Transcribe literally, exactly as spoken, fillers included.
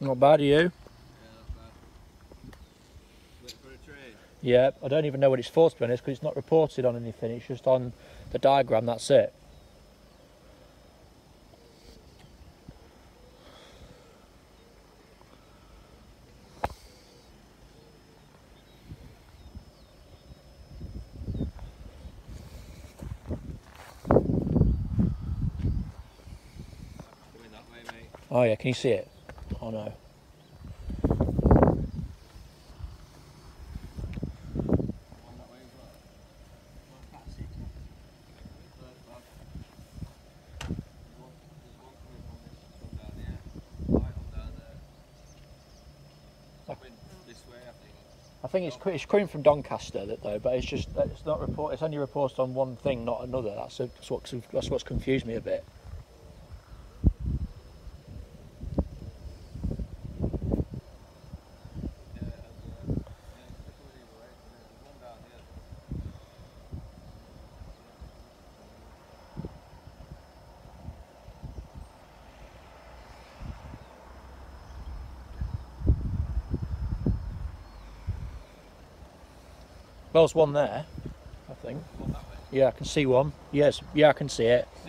Not bad, are you? Yeah, not bad. Wait for a train. Yeah, I don't even know what it's for, to be honest, because it's not reported on anything. It's just on the diagram, that's it. Going that way, mate. Oh yeah, can you see it? Oh no. One that way as well. Well, I can't see. There's one, there's one coming from this from down here. Right on down there. Coming this way, I think. I think it's, it's coming from Doncaster, that though, but it's just it's not report. It's only reported on one thing, not another. That's, a, that's what that's what's confused me a bit. Yeah, it has, uh, yeah, it's coming either way. There's one down here. Well, there's one there, I think. One that way. Yeah, I can see one. Yes, yeah, I can see it.